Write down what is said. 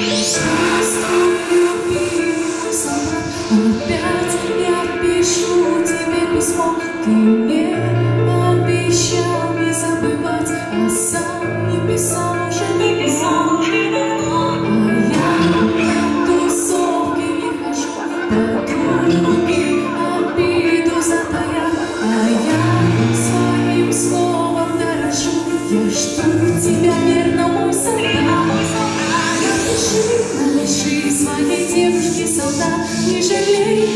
Опять я пишу тебе письмо. Ты мне обещал не забывать, а сам не писал уже давно. А я на тусовки не хожу, подруги обиду затаят, а я своим словом дорожу. Я жду тебя, верно, мой солдат. Напиши своей девушке, солдат, не жалей